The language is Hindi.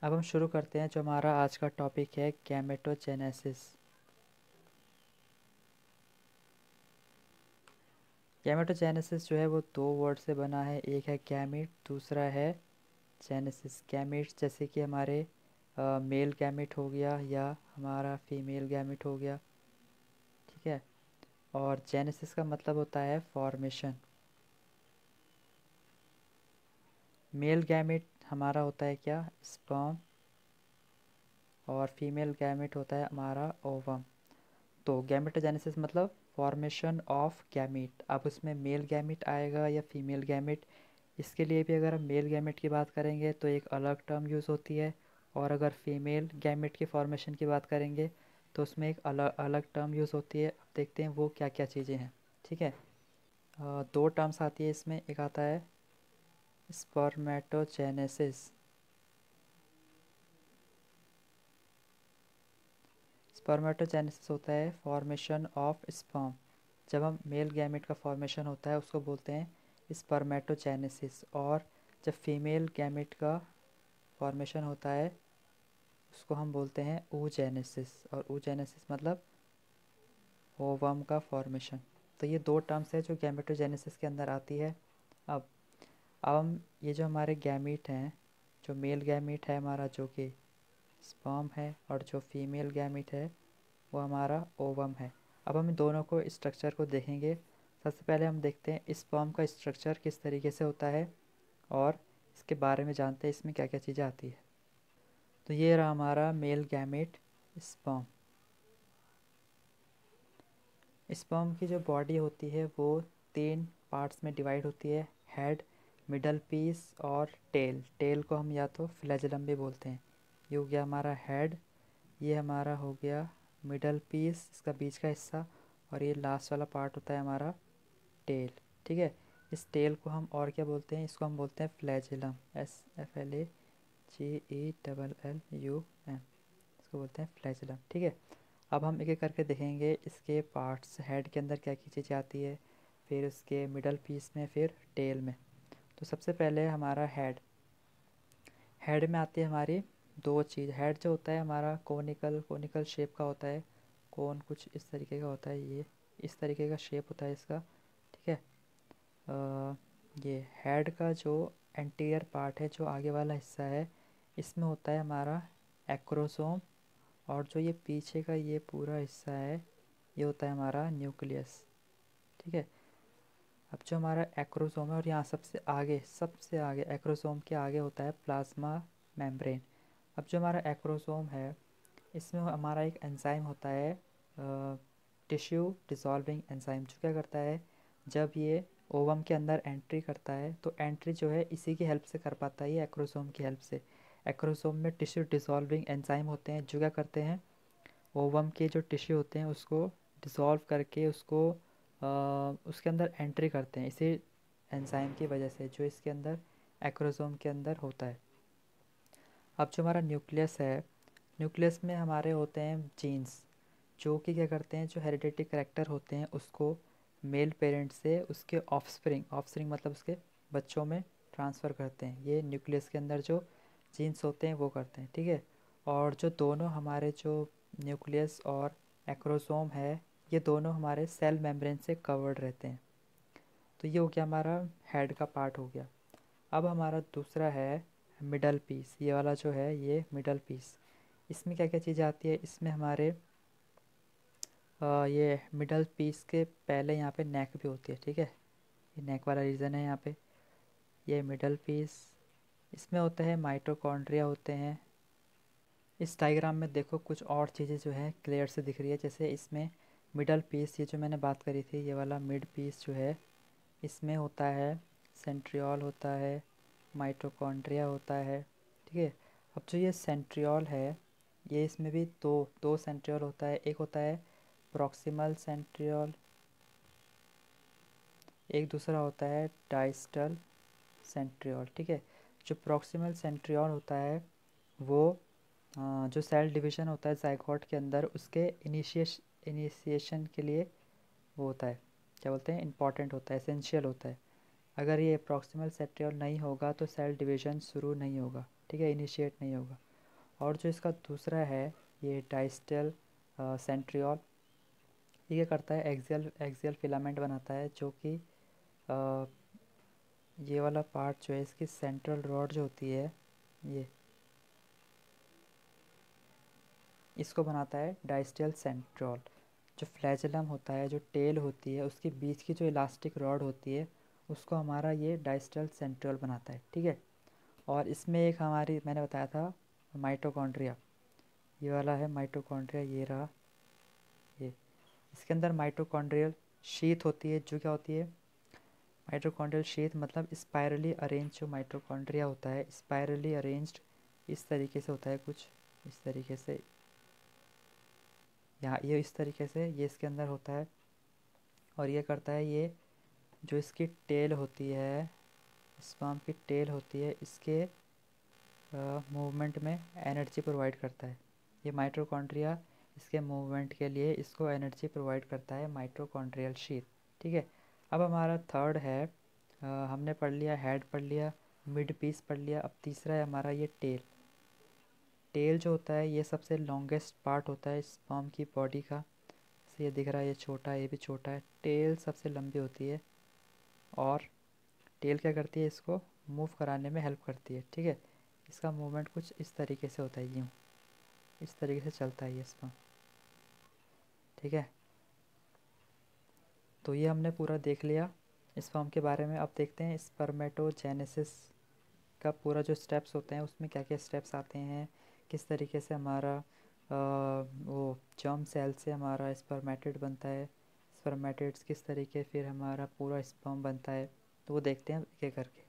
अब हम शुरू करते हैं। जो हमारा आज का टॉपिक है गैमेटोजेनेसिस। गैमेटोजेनेसिस जो है वो दो वर्ड से बना है, एक है गैमीट, दूसरा है जेनेसिस। गैमीट जैसे कि हमारे मेल गैमीट हो गया या हमारा फीमेल गैमीट हो गया, ठीक है। और जेनेसिस का मतलब होता है फॉर्मेशन। मेल गैमीट हमारा होता है क्या, स्पर्म, और फीमेल गैमीट होता है हमारा ओवम। तो गैमेटोजेनेसिस मतलब फॉर्मेशन ऑफ गैमीट। अब उसमें मेल गैमीट आएगा या फीमेल गैमीट, इसके लिए भी अगर हम मेल गैमेट की बात करेंगे तो एक अलग टर्म यूज़ होती है, और अगर फीमेल गैमेट की फॉर्मेशन की बात करेंगे तो उसमें एक अलग अलग टर्म यूज़ होती है। अब देखते हैं वो क्या क्या चीज़ें हैं, ठीक है। दो टर्म्स आती है इसमें, एक आता है स्पर्मेटोजेनेसिस। स्पर्मेटोजेनेसिस होता है फॉर्मेशन ऑफ स्पर्म। जब हम मेल गैमेट का फॉर्मेशन होता है उसको बोलते हैं स्पर्मेटोजेनेसिस, और जब फीमेल गैमेट का फॉर्मेशन होता है उसको हम बोलते हैं oogenesis। और oogenesis मतलब ओवम का फॉर्मेशन। तो ये दो टर्म्स है जो गैमेटोजेनेसिस के अंदर आती है। अब हम ये जो हमारे गैमीट हैं, जो मेल गैमीट है हमारा जो कि स्पर्म है, और जो फीमेल गैमीट है वो हमारा ओवम है। अब हम इन दोनों को स्ट्रक्चर को देखेंगे। सबसे पहले हम देखते हैं स्पर्म का स्ट्रक्चर किस तरीके से होता है, और इसके बारे में जानते हैं इसमें क्या क्या चीज़ें आती है। तो ये रहा हमारा मेल गैमेट स्पर्म। स्पर्म की जो बॉडी होती है वो तीन पार्ट्स में डिवाइड होती है, हेड, मिडल पीस और टेल। टेल को हम या तो फ्लैजेलम भी बोलते हैं। ये हो गया हमारा हेड, ये हमारा हो गया मिडल पीस, इसका बीच का हिस्सा, और ये लास्ट वाला पार्ट होता है हमारा टेल, ठीक है। इस टेल को हम और क्या बोलते हैं, इसको हम बोलते हैं फ्लैजेलम, FLAGELLUM, इसको बोलते हैं फ्लैजेलम, ठीक है। अब हम एक एक करके देखेंगे इसके पार्ट्स। हेड के अंदर क्या क्या चीज़ें आती है, फिर उसके मिडल पीस में, फिर टेल में। तो सबसे पहले हमारा हेड। हेड में आती है हमारी दो चीज़। हेड जो होता है हमारा कोनिकल कोनिकल शेप का होता है। कोन कुछ इस तरीके का होता है, ये इस तरीके का शेप होता है इसका, ठीक है। ये हेड का जो एंटीरियर पार्ट है, जो आगे वाला हिस्सा है, इसमें होता है हमारा एक्रोसोम, और जो ये पीछे का ये पूरा हिस्सा है ये होता है हमारा न्यूक्लियस, ठीक है। अब जो हमारा एक्रोसोम है, और यहाँ सबसे आगे एक्रोसोम के आगे होता है प्लाज्मा मेम्ब्रेन। अब जो हमारा एक्रोसोम है इसमें हमारा एक एंजाइम होता है, टिश्यू डिसॉल्विंग एंजाइम, जो क्या करता है जब ये ओवम के अंदर एंट्री करता है तो एंट्री जो है इसी की हेल्प से कर पाता है, ये एक्रोसोम की हेल्प से। एक्रोसोम में टिश्यू डिसॉल्विंग एंजाइम होते हैं जो क्या करते हैं ओवम के जो टिश्यू होते हैं उसको डिसॉल्व करके उसको उसके अंदर एंट्री करते हैं, इसी एंजाइम की वजह से जो इसके अंदर एक्रोसोम के अंदर होता है। अब जो हमारा न्यूक्लियस है, न्यूक्लियस में हमारे होते हैं जीन्स, जो कि क्या करते हैं जो हेरिडिटी करैक्टर होते हैं उसको मेल पेरेंट से उसके ऑफस्प्रिंग, ऑफस्प्रिंग मतलब उसके बच्चों में ट्रांसफ़र करते हैं। ये न्यूक्लियस के अंदर जो जीन्स होते हैं वो करते हैं, ठीक है। और जो दोनों हमारे जो न्यूक्लियस और एक्रोसोम है, ये दोनों हमारे सेल मेम्ब्रेन से कवर्ड रहते हैं। तो ये हो गया हमारा हेड का पार्ट हो गया। अब हमारा दूसरा है मिडल पीस। ये वाला जो है ये मिडल पीस, इसमें क्या क्या चीज़ें आती है, इसमें हमारे ये मिडल पीस के पहले यहाँ पे नेक भी होती है, ठीक है। ये नेक वाला रीज़न है यहाँ पे। ये मिडल पीस, इसमें होता है माइटोकॉन्ड्रिया होते हैं। इस डायग्राम में देखो कुछ और चीज़ें जो है क्लियर से दिख रही है, जैसे इसमें मिडल पीस, ये जो मैंने बात करी थी ये वाला मिड पीस जो है, इसमें होता है सेंट्रियोल होता है, माइटोकॉन्ड्रिया होता है, ठीक है। अब जो ये सेंट्रियोल है, ये इसमें भी दो दो सेंट्रियोल होता है। एक होता है प्रॉक्सिमल सेंट्रियोल, एक दूसरा होता है डाइस्टल सेंट्रियोल, ठीक है। जो प्रॉक्सिमल सेंट्रियोल होता है वो जो सेल डिवीज़न होता है जाइगोट के अंदर उसके इनिशिएशन के लिए वो होता है, क्या बोलते हैं, इम्पॉर्टेंट होता है, एसेंशियल होता है। अगर ये प्रॉक्सिमल सेंट्रियोल नहीं होगा तो सेल डिवीज़न शुरू नहीं होगा, ठीक है, इनिशिएट नहीं होगा। और जो इसका दूसरा है ये डाइस्टल सेंट्रियोल, ये क्या करता है, एक्सियल एक्सियल फिलामेंट बनाता है, जो कि ये वाला पार्ट जो है इसकी सेंट्रल रॉड जो होती है ये, इसको बनाता है डाइस्टल सेंट्रियोल। जो फ्लैजेलम होता है, जो टेल होती है, उसके बीच की जो इलास्टिक रॉड होती है उसको हमारा ये डाइस्टल सेंट्रियोल बनाता है, ठीक है। और इसमें एक हमारी मैंने बताया था माइटोकॉन्ड्रिया, ये वाला है माइटोकॉन्ड्रिया, ये रहा ये। इसके अंदर माइटोकॉन्ड्रियल शीथ होती है, जो क्या होती है, माइटोकॉन्ड्रियल शीथ मतलब स्पायरली अरेंज जो माइटोकॉन्ड्रिया होता है, स्पायरली अरेंज्ड इस तरीके से होता है, कुछ इस तरीके से, यहाँ ये इस तरीके से ये इसके अंदर होता है। और ये करता है, ये जो इसकी टेल होती है, स्पर्म की टेल होती है, इसके मूवमेंट में एनर्जी प्रोवाइड करता है। ये माइटोकॉन्ड्रिया इसके मूवमेंट के लिए इसको एनर्जी प्रोवाइड करता है, माइटोकॉन्ड्रियल शीथ, ठीक है। अब हमारा थर्ड है, हमने पढ़ लिया हेड, पढ़ लिया मिड पीस, पढ़ लिया। अब तीसरा है हमारा ये टेल। टेल जो होता है ये सबसे लॉन्गेस्ट पार्ट होता है स्पर्म की बॉडी का, से ये दिख रहा है, ये छोटा है, ये भी छोटा है, टेल सबसे लंबी होती है। और टेल क्या करती है, इसको मूव कराने में हेल्प करती है, ठीक है। इसका मूवमेंट कुछ इस तरीके से होता है, यूँ इस तरीके से चलता है ये स्पर्म, ठीक है। तो ये हमने पूरा देख लिया स्पर्म के बारे में। अब देखते हैं स्पर्मेटोजेनेसिस का पूरा जो स्टेप्स होते हैं उसमें क्या क्या स्टेप्स आते हैं, किस तरीके से हमारा वो जर्म सेल से हमारा स्पर्मेटिड बनता है, स्पर्मेटिड्स किस तरीके फिर हमारा पूरा स्पर्म बनता है, तो वो देखते हैं एक एक करके।